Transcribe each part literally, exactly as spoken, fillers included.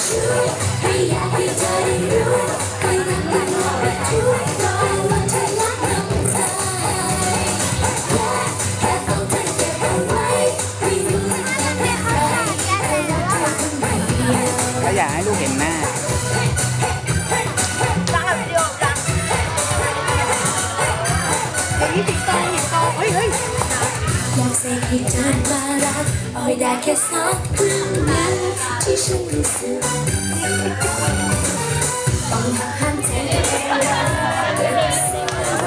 ช่วยไม่อยากให้เธอได้รู้ไม่รักไม่รอไม่ช่วยรอวันเธอรักน้ำใจแค่ต้องเธอเก็บเอาไว้ไม่รู้จะทำอย่างไรแต่รักเธอคนเดียวก็อยากให้ลูกเห็นหน้าตั้งวิดีโอจ้ะเดี๋ยวนี้ติดต่อติดต่อเฮ้ยเฮ้ยอยากเสกให้เธอมารักเอาให้ได้แค่สักครึ่งหนึ่งที่ฉันรู้สึกต้องหันใจไปแล้วเป็นสิ่งอะไร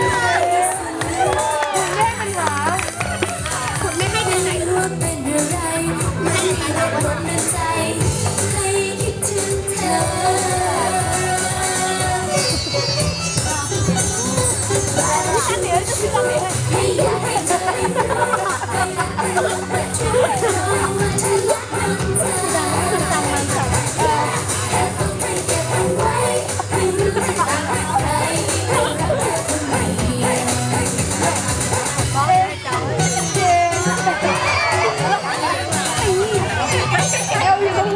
คุณแม่มันหรอคุณไม่ให้ไปไหนรู้ว่าเป็นอะไรไม่มีเหตุผลในใจให้คิดถึงเธอฉันเดี๋ยวจะซื้ออะไรให้ไม่อยากให้เธอได้รู้ไม่รักไม่ลงไม่ช่วยรอว่าเธอรักน้ำใจคุณจำมันสักแค่ต้องใจเก็บเอาไว้ไม่รู้จะทำอะไรให้รักเธอคนเดียวเฮ้ยเจ้าเจ๊เอวอยู่ตรงไหน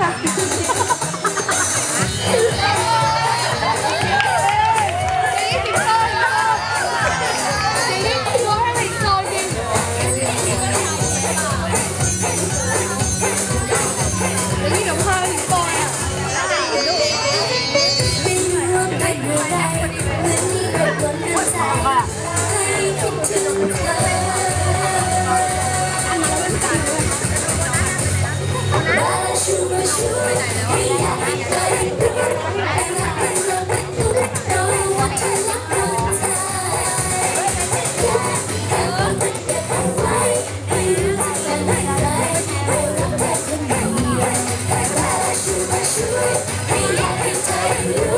ไม่อยากให้เธอรู้